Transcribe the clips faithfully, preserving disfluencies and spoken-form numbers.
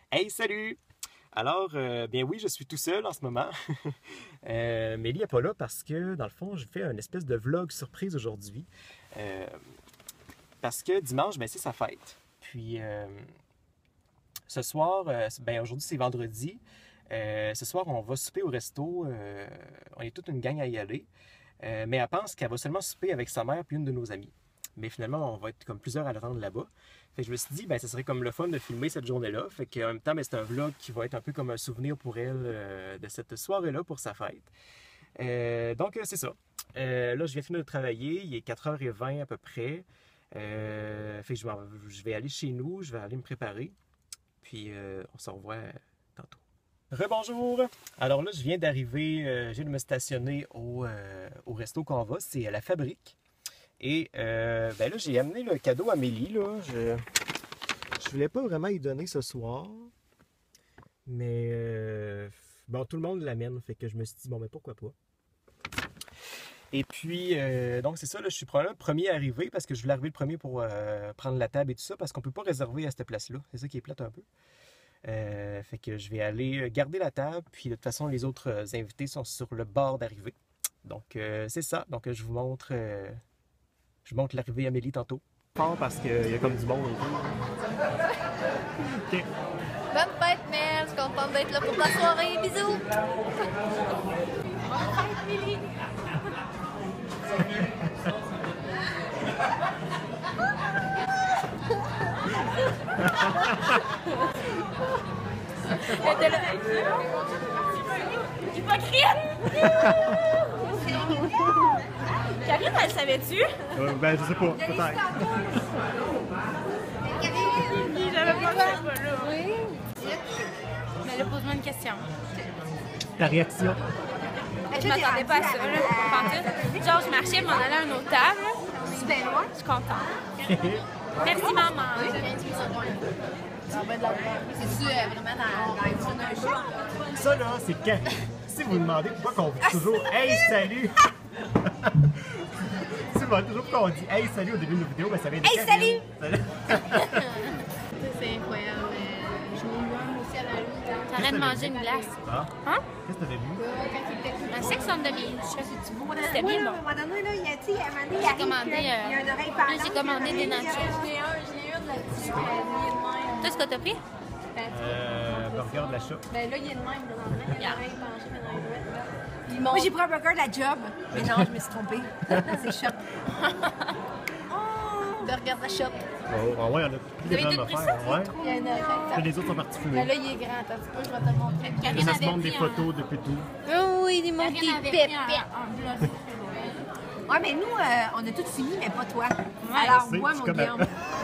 Hey, salut! Alors, euh, bien oui, je suis tout seul en ce moment. euh, Mélie n'est pas là parce que, dans le fond, je fais une espèce de vlog surprise aujourd'hui. Euh, parce que dimanche, ben, c'est sa fête. Puis, euh, ce soir, euh, ben, aujourd'hui, c'est vendredi. Euh, ce soir, on va souper au resto. Euh, on est toute une gang à y aller. Euh, mais elle pense qu'elle va seulement souper avec sa mère puis une de nos amies. Mais finalement, on va être comme plusieurs à l'attendre là-bas. Fait que je me suis dit, ben, ça serait comme le fun de filmer cette journée-là. Fait qu'en même temps, ben, c'est un vlog qui va être un peu comme un souvenir pour elle euh, de cette soirée-là pour sa fête. Euh, donc, euh, c'est ça. Euh, là, je viens finir de travailler. Il est quatre heures vingt à peu près. Euh, fait que je vais, je vais aller chez nous. Je vais aller me préparer. Puis, euh, on se revoit tantôt. Rebonjour! Alors là, je viens d'arriver. Euh, je viens de me stationner au, euh, au resto qu'on va. C'est à la Fabrique. Et euh, ben là, j'ai amené le cadeau à Mélie. Là. Je je voulais pas vraiment y donner ce soir. Mais euh, bon, tout le monde l'amène. Fait que je me suis dit, bon, mais pourquoi pas. Et puis, euh, donc c'est ça, là, je suis probablement le premier arrivé parce que je voulais arriver le premier pour euh, prendre la table et tout ça parce qu'on peut pas réserver à cette place-là. C'est ça qui est plate un peu. Euh, fait que je vais aller garder la table. Puis de toute façon, les autres invités sont sur le bord d'arrivée. Donc, euh, c'est ça. Donc, je vous montre... Euh, Je montre l'arrivée à Mélie tantôt. Fort parce qu'il y a comme du monde. Okay. Bonne fête, Mel! Je suis contente d'être là pour ta soirée. Bisous! Bonne fête, Mélie! Hypocrite! Karine, elle savait-tu? Euh, ben, je sais pas, peut-être. Karine! J'avais pas que pas là. Oui. Mais là, pose-moi une question. Ta réaction? Je m'attendais pas à ça, là. Pantoute. Genre, je marchais, je m'en allais à une autre table. Je suis bien loin. Je suis contente. Merci, maman. C'est-tu vraiment dans un show? Ça, là, c'est quand? Si vous vous demandez pourquoi on dit toujours « Hey, salut! » Si vous toujours pourquoi on dit « Hey, salut » au début de nos vidéos, ben ça vient de Hey, salut! salut. C'est incroyable. Je m'ai eu un aussi à la rue. T'arrêtes de manger une glace. Ah? Hein? Qu'est-ce que t'avais vu? Un sex on the beach. C'était bien bon. À un moment donné, là, il y a, tu sais, à un moment donné, il J'ai arrive commandé, que- euh, il y a une oreille là, pendante, j'ai commandé il y a des une nachos. oreille- Je l'ai un, je l'ai une là-dessus, euh, il est de même. Toi, ce que t'as pris? Euh, burger de la shop. Ben là, il est de même, présentement. Il y a Yeah. l'oreille penchée, mais dans les doigts. Moi, j'ai pris un burger de la job. Mais non, je me suis trompée. C'est shop. Burger de la shop. Oh, ah ouais, on a plus Vous de avez bonnes tout pris affaires. Ouais. Il y a une oreille. Les autres sont partis Ben fumer. là, il est grand. Attends un petit peu, je vais te le montrer. Là, Karine ça se avait montre des pris un... photos depuis tout. Oh oui, des montées Karine avait pépé. pris un- un blush. Ouais, mais nous, euh, on a tout fini, mais pas toi. Ouais, Alors, je sais, moi, c'est mon comme- Guillaume.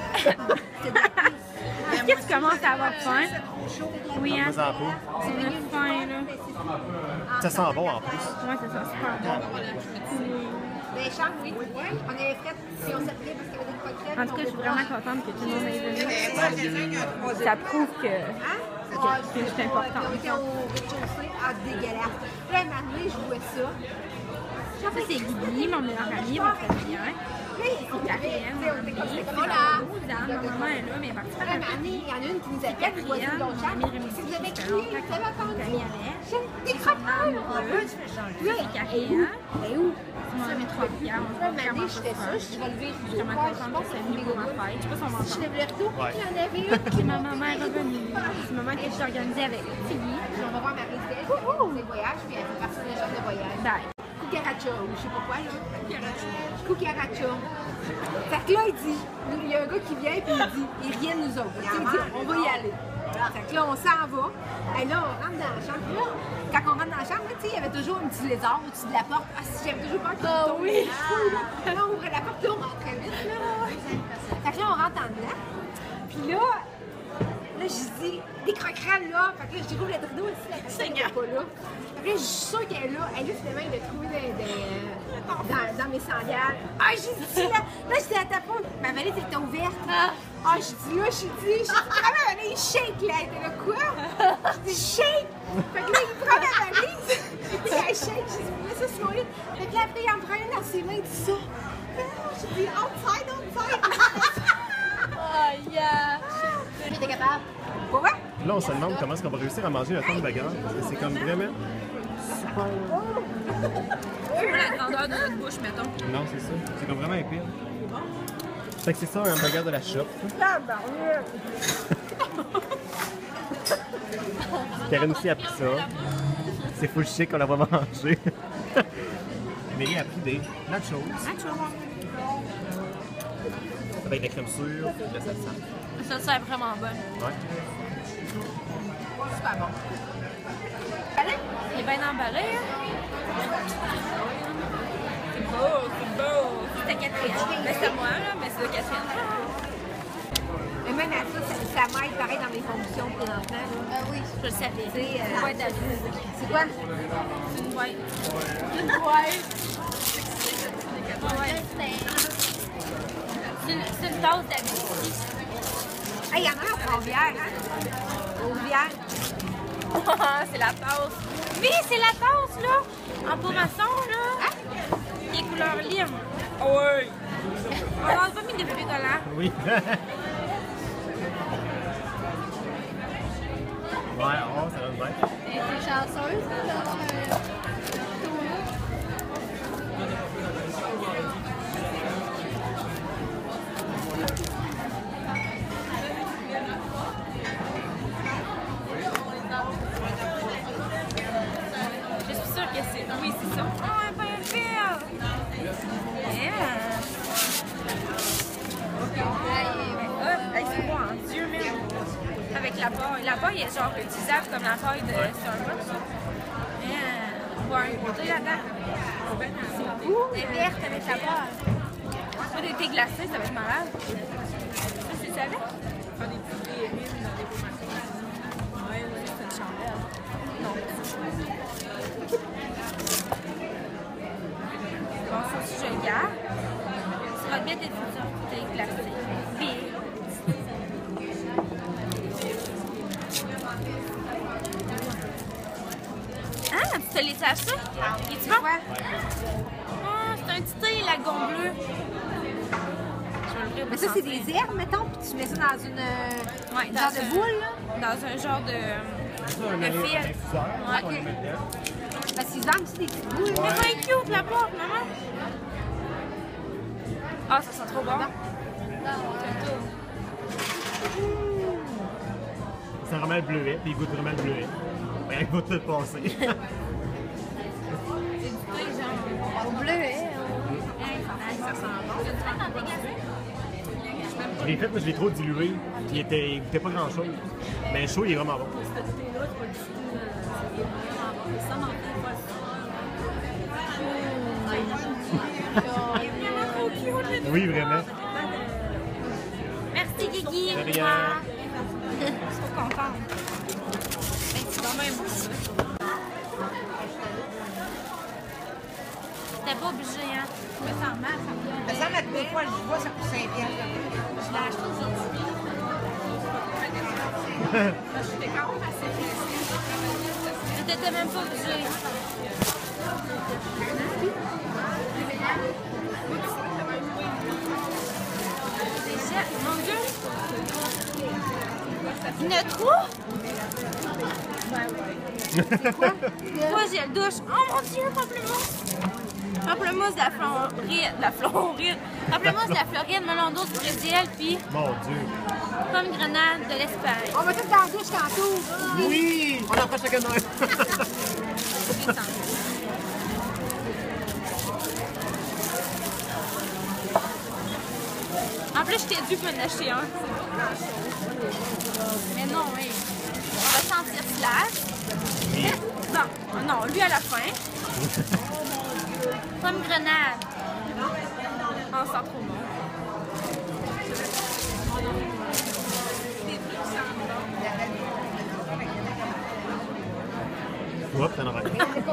Est-ce que tu commences à avoir faim? Oui, hein? Fais-moi en peau. On a faim, là. Ça sent bon en plus. Ouais, c'est ça, super bon. Des chambres, oui. On avait fait, puis on s'est pris parce qu'il y avait des croquettes. En tout cas, je suis vraiment contente que tout le monde est venu. Ça prouve que, que, que je suis importante. On était au rez-de-chaussée. Ah, dégueulasse. Puis là, un moment donné, je vois ça. Ça, c'est Guigui, mon meilleur ami, mon familier. C'est Karine, mon amie. Voilà. Ma maman est là, mais elle est partie Puis là, un moment donné, il y en a une qui nous appelle, qui voit une autre chambre. Si vous avez crié, vous avez entendu. Des croquettes. Là, c'est Karine. Mais où? Tu m'as mis trois bières. On Un va moment donné, vraiment je fais ça, je vais lever le Je suis rideau. vraiment Je contente pense que c'est que venu pour ma fête. Je sais pas si on je m'entend. lève le rideau, puis il y en avait une. Puis ma maman est revenue. C'est le moment que je suis organisée avec Tiggy. Puis on va voir Marie-Thèse, qui a fait des voyages, puis elle fait partie des gens de voyage. Bye. Cucaracha, ou je sais pas quoi, là. Cucaracha. Fait que là, il dit, il y a un gars qui vient, puis il dit, il rien de nous autres. Tu sais, il dit, on va y aller. Fait que là, on s'en va. Et là, on rentre dans la chambre. Puis là, quand on rentre dans la chambre, là, tu sais, il y avait toujours un petit lézard au-dessus de la porte. Ah, si j'avais toujours peur qu'il tombe. Oui. Là, on ouvrait la porte, là, on rentrait vite, là. Fait que là, on rentre en dedans. Puis là, là, je dis, des croquerelles là. Fait que là, je déroule le rideau aussi, la personne n'est pas là. Fait que là, je suis sûre qu'elle est là. Elle, là, finalement, il l'a trouvé des, des, dans, dans mes sandales. Ah, j'ai dit, là, là, j'étais à ta porte. Ma valise était ouverte. Ah, je dis, là, je dis, je dis, vraiment, elle est shake, là. Elle était là, quoi? Je dis, shake. Fait que là, il prend ma valise. Puis elle shake. J'ai dit, mets ça sur mon lit. Fait que là, après, il en prend une dans ses mains, il dit ça. J'ai dit, outside, outside. Oh, yeah! J'étais capable. Pour vrai? là, on se demande comment est-ce qu'on va réussir à manger un temps de bagarre. Parce que c'est comme vraiment super... C'est pas la grandeur de notre bouche, mettons. Non, c'est ça. C'est comme vraiment épais. Fait que c'est ça, un hamburger de la shop. Karen aussi a pris ça. C'est full chic, on la va manger. Mélie a pris des nachos. Nachos. Avec la crème sûre, la salsa. Ça, ça est vraiment bon. Ouais. Super bon. Il est bien emballé. Hein? C'est beau, c'est beau. C'était Catherine. Mais c'est moi, là, mais c'est de Catherine. Mais même à ça, ça, ça m'aide pareil dans mes fonctions présentement. Ah oui, je le savais. C'est Une euh, boîte d'avis. c'est quoi? C'est une boîte. Une boîte. Ouais. C'est une, c'est une tasse d'avis. Hey, il y en a un au Trois-Rivières, hein? Aux Rivières. C'est la tasse. Oui, c'est la tasse, là. En peau maçon, là. Hein? Qui est couleur lime. Ah ouais. On n'a pas mis de bébé collant. Oui. Ouais, oh, ça donne bien. T'es chanceuse, là, d'avoir un tour-là. Je suis sûre que c'est... Oui, c'est ça. Oh, un pain fil! Yeah! Hop, hey, c'est bon, hein? Dieu même! Avec la paille. La paille est genre utilisable comme la paille de Starbucks. Yeah! On voit un côté là-dedans. C'est beau! Elle est verte avec la paille. Pas des thés glacés, ça va être malade. Ça, c'est ça, là? Faire des petits thés rimes dans des pots maçons. Ouais, oui, c'est une chandelle. Non. Bon, ça aussi, je le garde. Ça va bien des thés glacés. Vite. Ah, tu te les saches ça? Es-tu bon? Ouais. Ah, c'est un petit thé lagon bleu. Je vais l'ouvrir. Mais ça, c'est des herbes, mettons, puis tu mets ça dans une Ouais, une dans genre de un- boule, là. Dans un genre de, C'est un de fil. infuseur Ouais. qu'on les met dedans. Parce qu'ils vendent aussi des petites boules. Mais c'est cute la porte, maman. Ah, ça sent trop bon. C'est vraiment le bleuet, puis il goûte vraiment le bleuet. Mais il va tout le passer. Au bleu, hein? Ça sent bon. Je l'ai fait, mais je l'ai trop dilué. Il était, il goûtait pas grand chose. Mais chaud, il est vraiment bon. Oui, vraiment. Merci Guigui. De rien. Je suis trop contente. Hey, c'est vraiment un beau ça. C'était pas obligé, hein. Je me sens mal, ça me donne. Mais ça, mettre deux fois le bois, ça coûte cinq piastres. Je l'ai acheté aujourd'hui. Mais t'étais même pas obligé. Déjà, mon Dieu! Il y en a trois? Moi, j'ai le douche. Oh mon Dieu, pamplemousse! Pamplemousse de la Floride. De la Floride. Pamplemousse de la Floride, melon d'eau du Brésil, puis Mon Dieu. pomme grenade de l'Espagne. On va tout dans la douche tantôt. Oui! On en prend chacun un. En plus, je t'ai dû m'en acheter un. Mais non, oui. On va sentir Slash. Non, non, lui à la fin. Pomme grenade. On sent trop bon. Hop, t'en auras.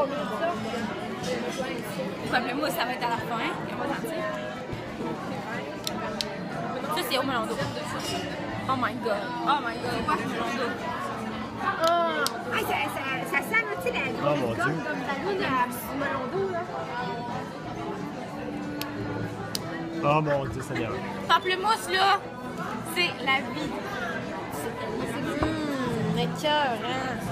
Pamplemousse, ça va être à la fin. On va sentir. Ça, c'est au melon d'eau. Oh my god. Oh my god. Quoi? Melon d'eau. Ah, ça, ça, ça sent, là, tu sais, la Oh, grosse mon gomme Dieu. comme la lune à melon d'eau, là. Oh mon Dieu, Seigneur. Pamplemousse, là, c'est la vie. Hum, cœur, hein?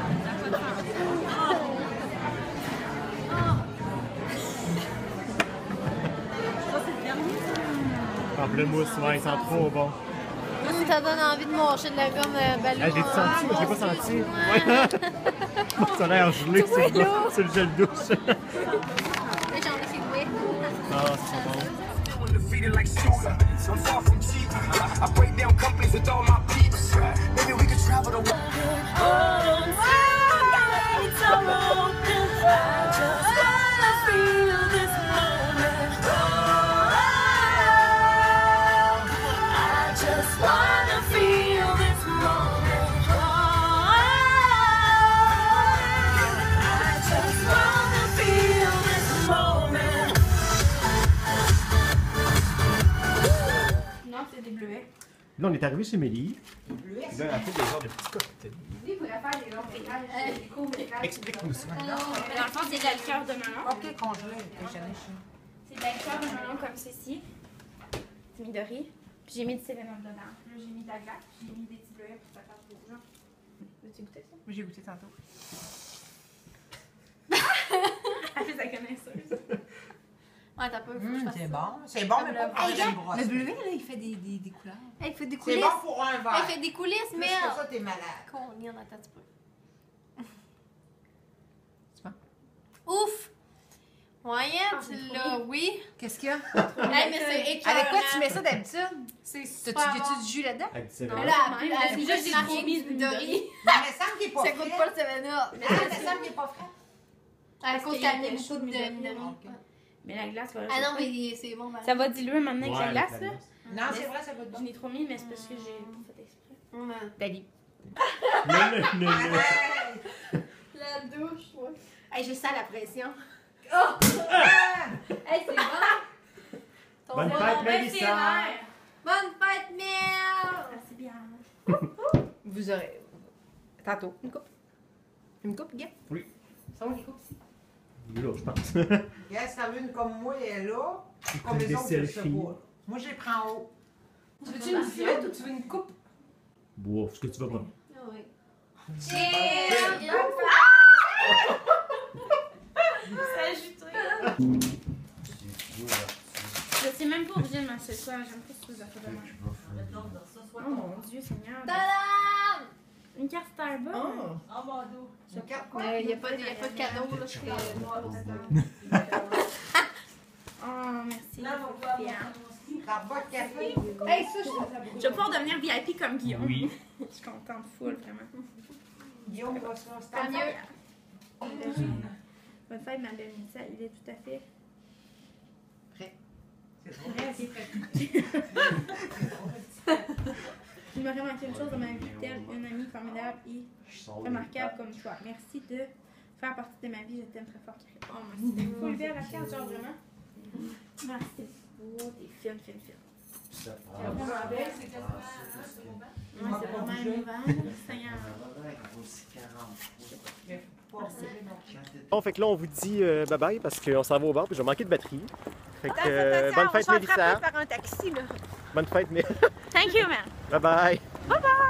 Pamplemousse, ouais, ils sont trop bons. Ça donne envie de manger de la gomme euh, ballon. Ah, je l'ai senti, moi je l'ai pas senti. Ouais. Ça a l'air gelé sur le, sur le gel douche. J'en ai c'est doué. Ah, c'est bon. Defeated like Shooter, so I'm far from cheap. I break down companies with all my peeps. Maybe we could travel the world. Là, on est arrivé chez Mélie. Là, elle a fait des genres de petits cocktails. Lui, il pourrait faire des longs métrages, des courts métrages. Explique-nous ça. Dans le fond, c'est de la liqueur de melon. Ok, congelé, que j'en ai chez. C'est de la liqueur de melon comme ceci. J'ai mis de riz. Puis j'ai mis du seven up dedans. Là, j'ai mis de la glace. J'ai mis des petits bleuets pour que ça fasse rouge. Veux-tu goûter ça? J'ai goûté tantôt. Elle fait sa connaisseuse. Ouais, t'as pas. Mmh, c'est bon. C'est bon, mais pas pour Hey, faire une gars, brosse. le bleuet, là, il fait des, des, des couleurs. Elle fait des C'est coulisses. bon pour un verre. Elle fait des coulisses, Plus mais. que ça, t'es malade. Combien dans ta petit peu? C'est bon? Ouf! Moyenne, tu l'as, oui. Qu'est-ce qu'il y a? Hey, mais c'est écœurant. Avec quoi tu mets ça d'habitude? C'est T'as-tu super y a-tu du jus là-dedans? Avec du bon. seven-up. Là, elle- elle elle- juste elle- marqué elle- de riz. Mais il me semble qu'il est pas Ça frais. coûte pas le seven up. Mais Ah, il me semble qu'il est pas frais. à cause qu'elle a mis beaucoup de Midori. Mais la glace, va Ah non, mais c'est bon. ça va diluer maintenant avec Ouais, la glace, là. Non, c'est vrai, ça va être J'en bon. ai trop mis, mais c'est parce que j'ai pas fait exprès. Dali. Non, non, non, non. La douche, ouais. Hey, j'ai ça à la pression. Hey, c'est bon. Ton Bonne bon, fête, bon, Mélissa. c'est vert. Bonne fête, Mel! C'est bien. Vous aurez. Tantôt. Une coupe. Une coupe, gars? Oui. Ça va, les coupes ici? Il est là, je pense. Yes, t'as vu une comme moi, elle est là. Comme Des les autres, je sais selfies. pas. Moi, je les prends en haut. Tu veux-tu une flûte ou tu veux une coupe? Bois, ce que tu veux prendre. Oui. Cheers! Je sais même pas obligé de m'asseoir. J'aime pas ces affaires de même. Oh mon Dieu, Seigneur. Tadam! Une carte Starbucks. Une carte quoi? Il n'y a, pas de- y a pas de cadeau, là. C'est noir dedans. Oh, merci. Bien. T'as pas de café? Hey, ça, je Je vais pouvoir devenir V I P comme Guillaume. Oui. Je suis contente, full, vraiment. Guillaume va se faire Tant mieux. Bonne fête, ma belle Mélissa. Il est tout à fait. Il m'aurait manqué une chose dans ma vie, telle une amie formidable et remarquable comme toi. Merci de faire partie de ma vie. Je t'aime très fort, Karine. Oh, merci. Il faut lever à la carte, genre vraiment. Merci, t'es beau, t'es fine, fine, fine. Ouais, c'est vraiment émouvant. Seigneur. Bon, fait que là, on vous dit euh, bye bye parce qu'on s'en va au bar puis j'ai manqué de batterie. Fait que euh, bonne fête, Mélissa. par un taxi, là. Bonne fête, Mélissa. Thank you, man. Bye bye. Bye bye.